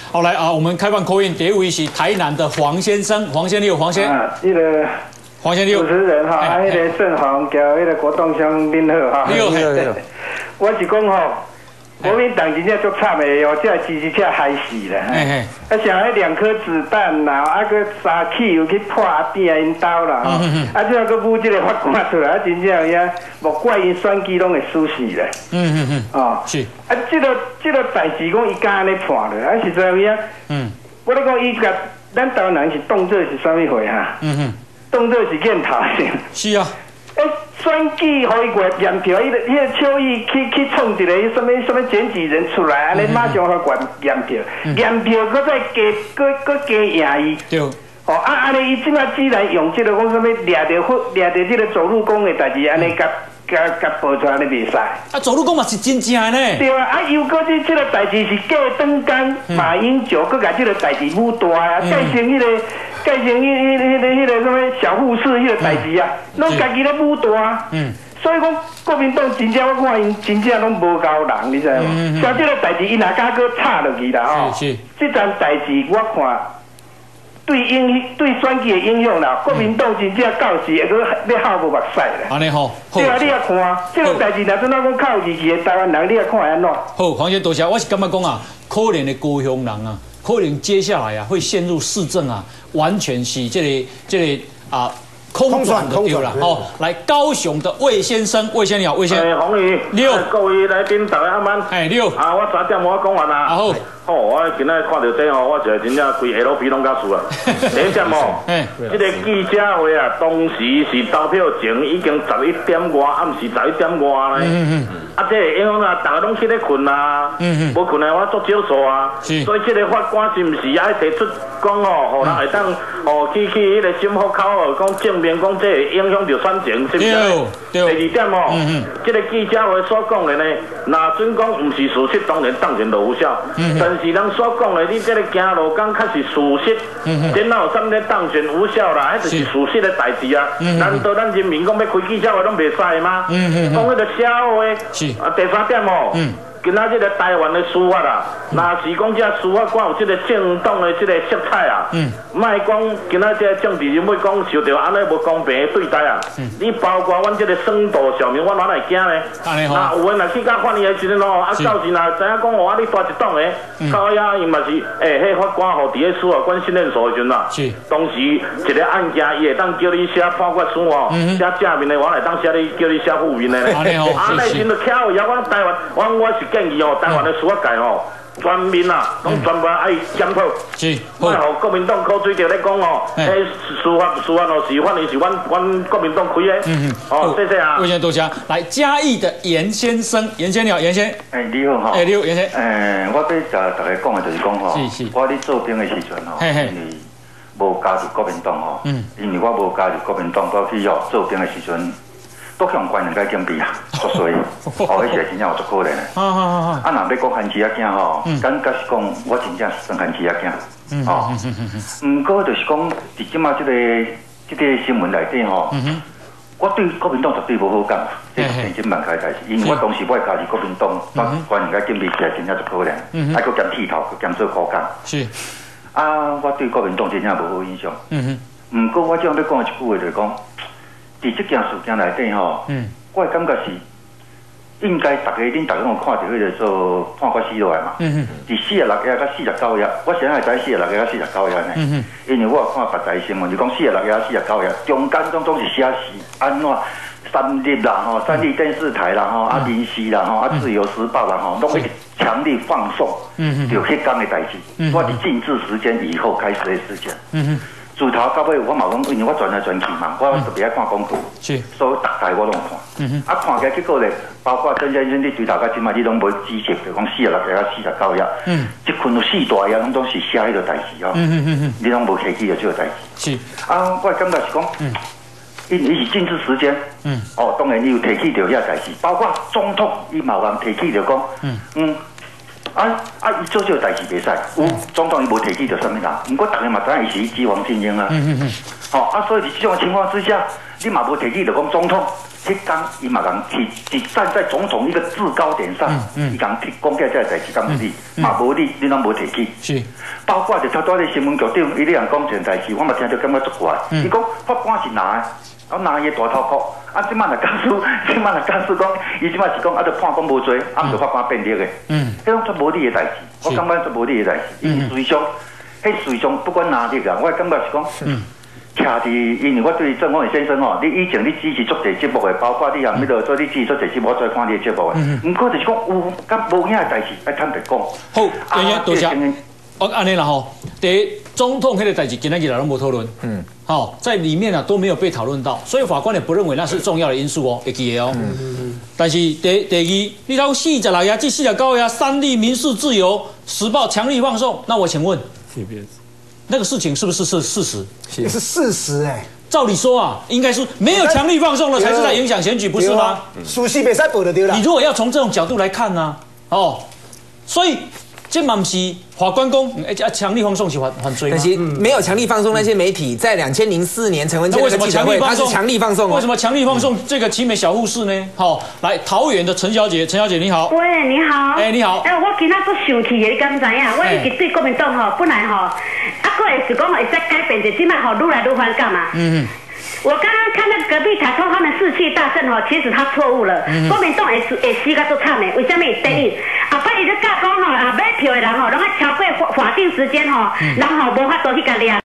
好来啊，我们开放口音，第一位是台南的黄先生，黄先生，黄先。 啊，那个黄先生， 主持人哈，啊，那个郑宏交那个郭栋湘恁好哈。 你好， 我是讲吼。国民党真正足惨的哦，这支持者害死了。啊，像迄2颗子弹啦，啊个沙气又去破边啊因兜啦，啊，这个补这个法官出来，啊，真正呀，莫怪因选举拢会输死咧。哦，是。啊，这个代志讲伊敢安尼判了，啊，实在有影。我咧讲伊甲咱台湾人是当作是啥物货哈？当作是检讨性。是啊。选举互伊过验票，迄个邱毅去创一个什么检举人出来，安尼马上互管验票，验票搁再加赢伊。对。哦，安尼伊即摆既然用这个讲什么掠着这个走路工的代志，安尼甲报出来，安尼袂使。啊，走路工嘛是真正的呢。对啊，啊，又搁这个代志是假登间马英九，搁甲这个代志武大啊，改成迄个什么小护士迄个代志啊，拢家己咧武大。所以讲国民党真正我看因真正拢无够人，你知无？像这个代志，因若敢搁插落去啦吼，这桩代志我看。对选举的影响啦，国民党真正到时会搁要哭无目屎啦。安尼好，对啊，你也看，这个代志若真讲靠义气的台湾人，你也看安怎？好，黄先多谢，我是感觉讲啊，可怜的高雄人啊，可能接下来啊会陷入市政啊，完全是这个啊。空转的对啦，哦，来高雄的魏先生，魏先生你好，魏先生。洪宇，你好，各位来宾大家晚安。你好。啊，我3点我讲完啦。好。好，我今仔看到这吼，我就真正规 LP 拢甲输啊。第一点哦，这个记者会啊，当时是投票前已经11点外，暗时11点外咧。啊，这个影响啊，大家拢起咧困啊。无困的我足少数啊。所以这个法官是毋是爱提出讲哦，互人会当哦去迄个心腹口哦，讲证明讲这会影响到选情，是不是？第二点哦，这个记者会所讲的呢，若准讲毋是事实，当然就无效。但是人所讲的，你这个行路讲确实事实，然后什么当选无效啦，迄就是事实的代志啊。难道咱人民讲要开记者会拢袂使吗？讲迄个社会，啊，第三点哦。今仔这个台湾的司法啊，若是讲这司法官有这个政党的这个色彩啊，莫讲今仔这政治人物讲受到安尼无公平的对待啊，你包括阮这个深度小民，我哪会惊呢？那有人若去甲法院的时阵哦，啊到时若知影讲哦，啊你大一党的，到遐伊嘛是迄法官吼伫咧司法官训练所的时阵啦，当时一个案件伊会当叫你写判决书哦，写正面的，我来当写你叫你写负面的咧，啊那时阵就巧也我台湾，我是。建议哦，台湾的司法界哦，全面啊，拢全部爱检讨。是，我互国民党口水着咧讲哦，迄司法哦，是反正是阮国民党开的。哦，谢谢啊。魏先生多谢。来嘉义的严先生，严先你好，严先。你好哈。你好，严先。我对大家讲的就是讲吼，我咧做兵的时阵吼，因为无加入国民党吼，因为我无加入国民党，到去哦做兵的时阵。都向官人家警备啊，作祟，哦，迄个真正有足可怜的。啊，若要讲汉子仔囝吼，感觉是讲我真正是算汉子仔囝。哦，毋过就是讲，伫即马即个新闻内底吼，我对国民党绝对无好感，这是真正万开代志。因为我当时我加入国民党，官人家警备起来真正足可怜，还佫兼剃头，佫兼做苦工。是。啊，我对国民党真正无好印象。毋过我这样要讲一句话就是讲。伫这件事件内底吼，我感觉是应该恁大家有看到迄个做判决书落来嘛。伫46页到49页，我现在知46页到49页呢。因为我有看别台新闻，就讲46页到49页，中间总是写是安怎三立啦吼，三立电视台啦吼，啊民视啦吼，啊自由时报啦吼，拢会强力放送，就迄天的代志。我伫禁制时间以后开始的事件。自头到尾，我嘛讲，因为我转来转去嘛，我特别爱看广告，所以大概我拢看。看起来结果咧，包括曾先生你对头到即摆你拢无知识，就讲46页到49页，一群有4大页，拢总是写迄个代志哦。你拢无提起着这个代志。啊，我感觉是讲，因为是禁止时间。哦，当然伊有提起着遐代志，包括总统伊嘛有提起着讲，伊做这个代志袂使，有总统伊无提起着什么人，不过大家嘛知影伊是机王精英啊。所以伫这种情况之下，你嘛无提起着讲总统迄讲伊嘛讲是站在总统一个制高点上，伊讲讲起这代志，讲你嘛无你拢无提起。 是， 包括就头拄咧新闻局长，伊咧人讲一件代志，我嘛听着感觉足怪。伊讲法官是拿的，我拿伊大头壳，啊，即摆若假使讲，伊即摆是讲啊，着判讲无罪，啊，着法官变力的。迄种足无理的代志，我感觉足无理的代志，伊随上，迄随上不管哪里啊，我感觉是讲。徛伫，因为我对郑光宇先生哦，你以前你主持足侪节目的，包括你含迄落做你主持足侪节目，我再看你的节目的。毋过就是讲有甲无影的代志，要坦白讲。 好，爷爷多谢。安尼啦吼，第一，总统迄个代志今仔日来拢无讨论。好，在里面啊都没有被讨论到，所以法官也不认为那是重要的因素哦，会记得哦。但是第二，你到46页至49页3例民事自由，时报强力放送，那我请问。那个事情是不是事实？ 也是事实哎。 照理说啊，应该是没有强力放送了才是在影响选举，不是吗？ 熟悉比赛补的对了。 你如果要从这种角度来看呢，所以这嘛不是法官公，强力放送是犯罪吗？ 但是没有强力放送那些媒体，在2004年陈文茜那个记者会，他是强力放送。 为什么强力放送这个奇美小护士呢？好，来桃园的陈小姐你好。 喂，你好。 你好。 我今仔都生气的，你敢知影？我一直对国民党本来佫会是讲会再改变者，即摆愈来愈反感嘛。我刚刚看到隔壁台通他们士气大振其实他错误了。国民党会死甲足惨的，为什么？第一，后摆伊咧甲讲买票的人拢爱超过法定时间人无法度去甲抓。